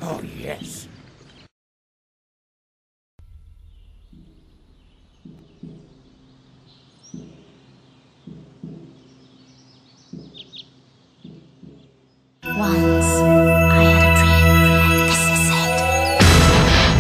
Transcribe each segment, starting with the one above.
Oh, yes. Once, I had a dream, and this is it.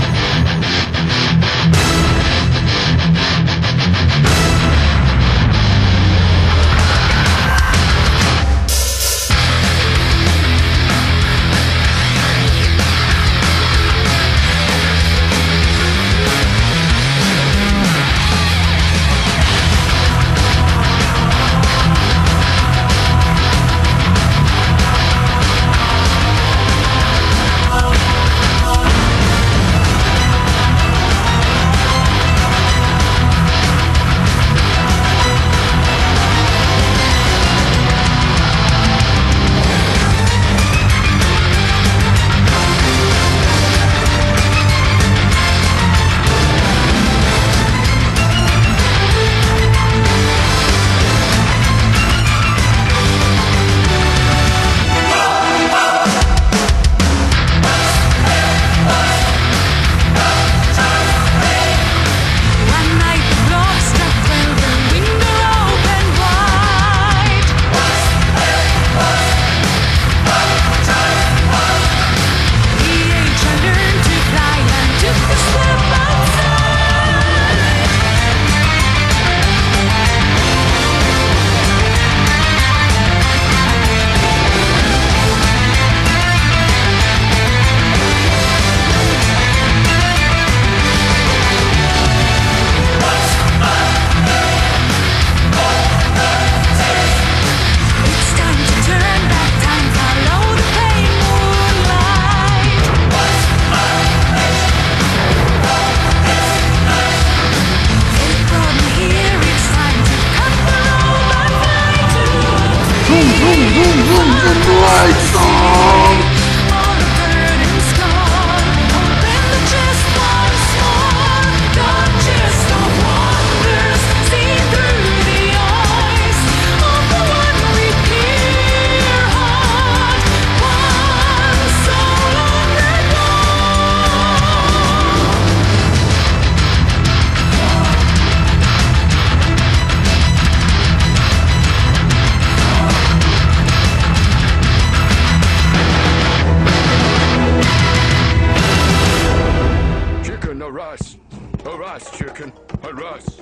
Lights on! Arise, chicken, arise.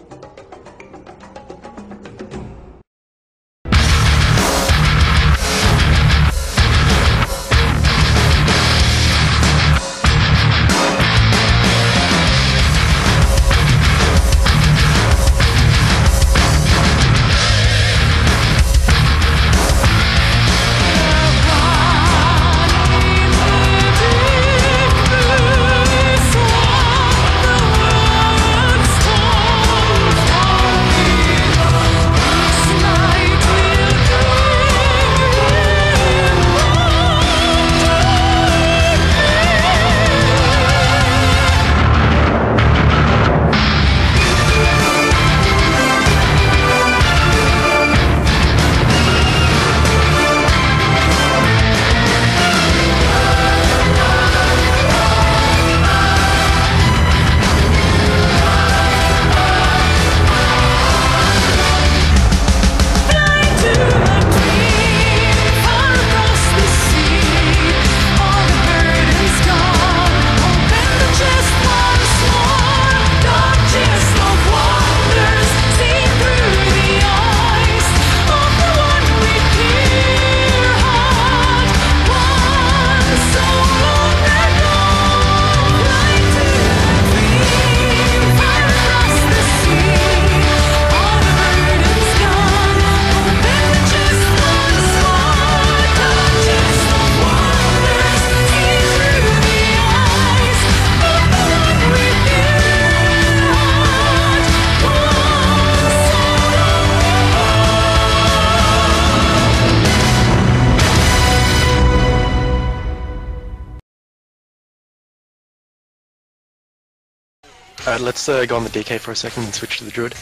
Alright, let's go on the DK for a second and switch to the Druid.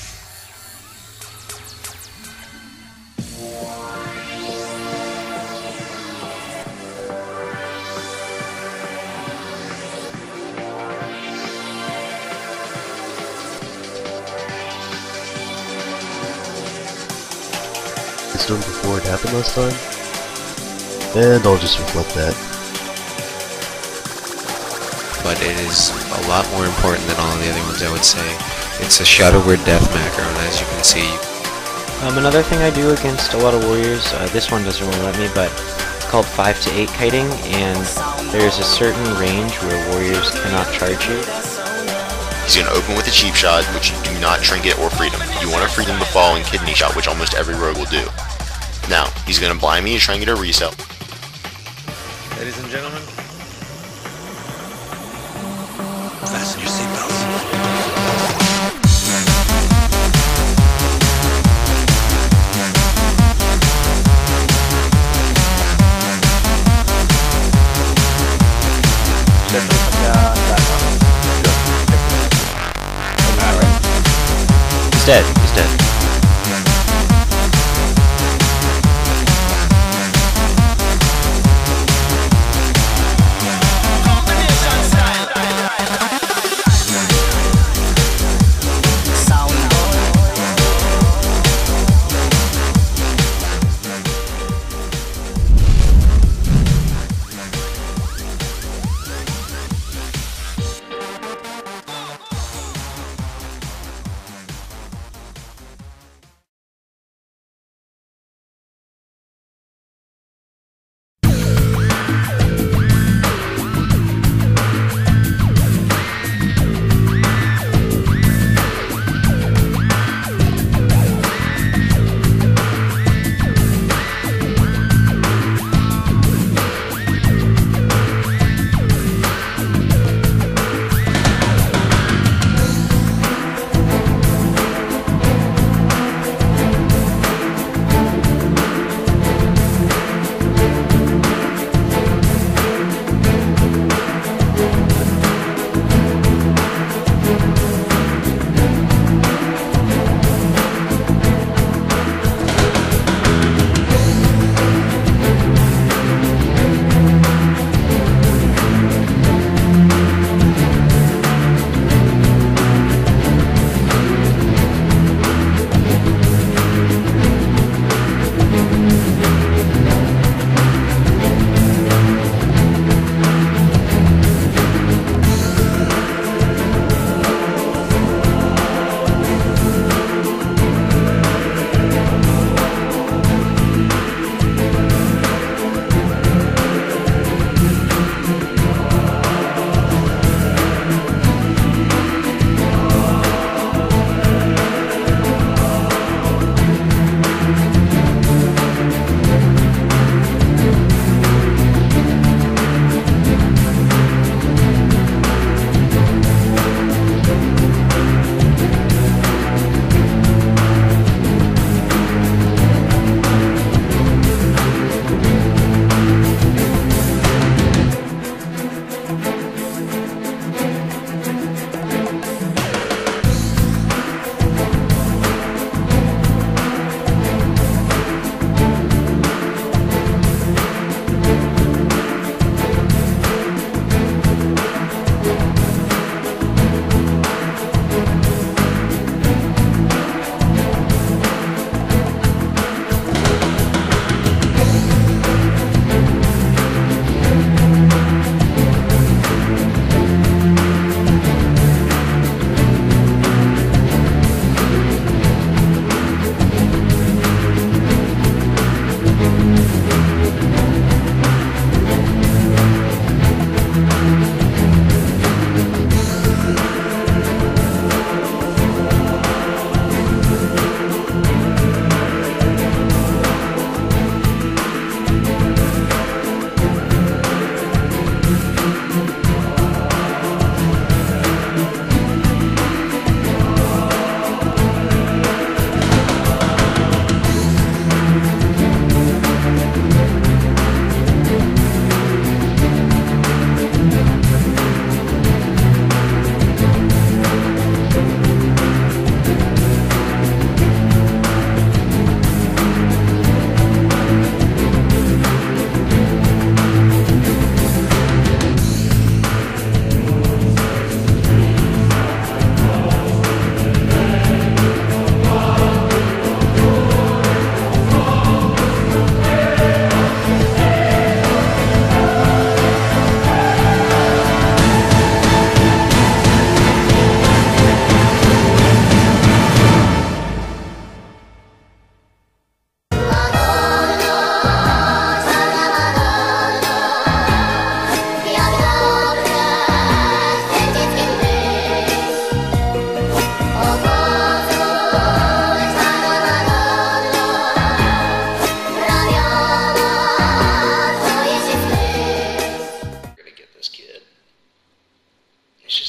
this done before it happened last time. And I'll just reflect that. But it is a lot more important than all of the other ones, I would say. It's a Shadow Word Death macro, and as you can see... Another thing I do against a lot of warriors, this one doesn't really let me, but it's called 5 to 8 kiting, and there's a certain range where warriors cannot charge you. He's going to open with a cheap shot, which you do not trinket or freedom. You want to freedom the fall and kidney shot, which almost every rogue will do. Now, he's going to blind me to try and get a resell. Ladies and gentlemen, fasten your seatbelts. He's dead. He's dead.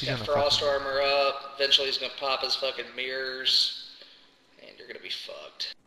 He's got gonna frost fucking- armor up. Eventually he's gonna pop his fucking mirrors. And you're gonna be fucked.